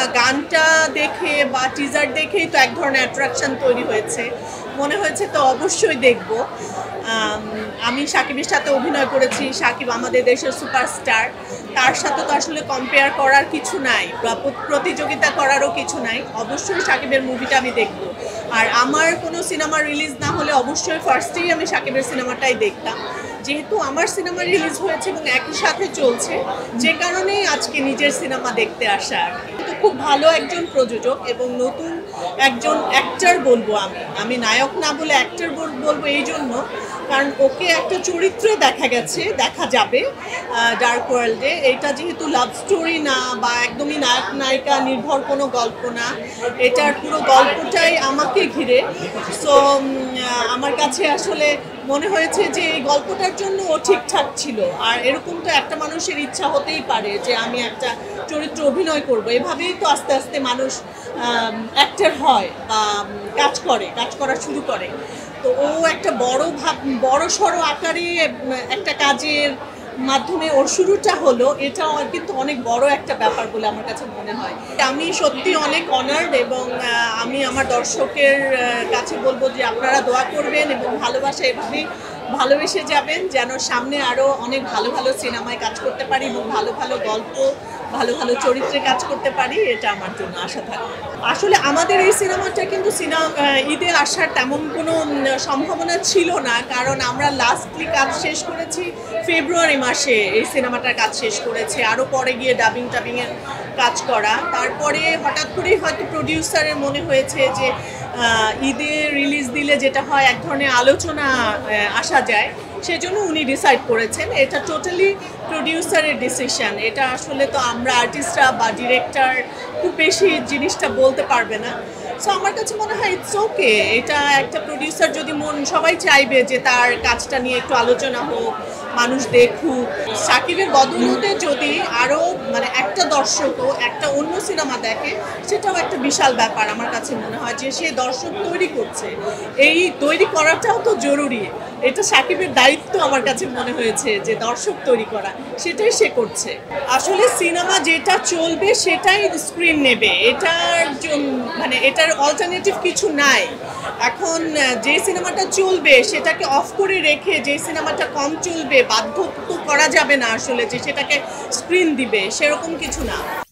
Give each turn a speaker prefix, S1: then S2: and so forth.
S1: গানটা দেখে বা টিজার দেখেই তো এক ধরনের অ্যাট্রাকশন তৈরি হয়েছে, মনে হয়েছে তো অবশ্যই দেখব। আমি সাকিবের সাথে অভিনয় করেছি, সাকিব আমাদের দেশের সুপারস্টার, তার সাথে তো আসলে কম্পেয়ার করার কিছু নাই বা প্রতিযোগিতা করারও কিছু নাই। অবশ্যই সাকিবের মুভিটা আমি দেখব। আর আমার কোনো সিনেমা রিলিজ না হলে অবশ্যই ফার্স্টেই আমি সাকিবের সিনেমাটাই দেখতাম, যেহেতু আমার সিনেমা রিলিজ হয়েছে এবং একই সাথে চলছে, যে কারণেই আজকে নিজের সিনেমা দেখতে আসা। কিন্তু খুব ভালো একজন প্রযোজক এবং নতুন একজন অ্যাক্টর বলবো আমি নায়ক না বলে অ্যাক্টর বলবো এই জন্য, কারণ ওকে একটা চরিত্রে দেখা যাবে ডার্ক ওয়ার্ল্ডে। এটা যেহেতু লাভ স্টোরি না বা একদমই নায়ক নায়িকা নির্ভর কোনো গল্প না, এটার পুরো গল্পটাই আমাকে ঘিরে। সো আমার কাছে আসলে মনে হয়েছে যে এই গল্পটার জন্য ও ঠিকঠাক ছিল। আর এরকম তো একটা মানুষের ইচ্ছা হতেই পারে যে আমি একটা চরিত্র অভিনয় করব, এভাবেই তো আস্তে আস্তে মানুষ অ্যাক্টর হয় বা কাজ করা শুরু করে। তো ও একটা বড় সড়ো আকারে একটা কাজের মাধ্যমে ওর শুরুটা হলো, এটা কিন্তু অনেক বড় একটা ব্যাপার বলে আমার কাছে মনে হয়। আমি সত্যি অনেক অনার্ড এবং আমি আমার দর্শকের কাছে বলবো যে আপনারা দোয়া করবেন এবং ভালোবাসা এভাবেই ভালোবেসে যাবেন, যেন সামনে আরও অনেক ভালো ভালো সিনেমায় কাজ করতে পারি এবং ভালো ভালো গল্প, ভালো ভালো চরিত্রে কাজ করতে পারি, এটা আমার জন্য আশা থাকে। আসলে আমাদের এই সিনেমাটা কিন্তু ঈদে আসার তেমন কোনো সম্ভাবনা ছিল না, কারণ আমরা লাস্টলি কাজ শেষ করেছি ফেব্রুয়ারি মাসে। এই সিনেমাটার কাজ শেষ করেছে, আরও পরে গিয়ে ডাবিংয়ের কাজ করা। তারপরে হঠাৎ করেই হয়তো প্রডিউসারের মনে হয়েছে যে ঈদে রিলিজ দিলে যেটা হয় এক ধরনের আলোচনা আসা যায়, সেজন্য উনি ডিসাইড করেছেন। এটা টোটালি প্রডিউসারের ডিসিশন। এটা আসলে তো আমরা আর্টিস্টরা বা ডিরেক্টর খুব বেশি জিনিসটা বলতে পারবে না। সো আমার কাছে মনে হয় ইটস ওকে। এটা একটা প্রডিউসার যদি সবাই চাইবে যে তার কাজটা নিয়ে একটু আলোচনা হোক, মানুষ দেখুক। সাকিবের বদৌলতে যদি আরও একটা দর্শকও একটা অন্য সিনেমা দেখে, সেটাও একটা বিশাল ব্যাপার। আমার কাছে মনে হয় যে সে দর্শক তৈরি করছে, এই তৈরি করাটাও তো জরুরি। এটা সাকিবের দায়িত্ব আমার কাছে মনে হয়েছে যে দর্শক তৈরি করা, সেটাই সে করছে। আসলে সিনেমা যেটা চলবে সেটাই স্ক্রিন নেবে, এটার অল্টারনেটিভ কিছু নাই। এখন যে সিনেমাটা চলবে সেটাকে অফ করে রেখে যে সিনেমাটা কম চলবে বাধ্য তো করা যাবে না আসলে যে সেটাকে স্ক্রিন দিবে, সেরকম কিছু না।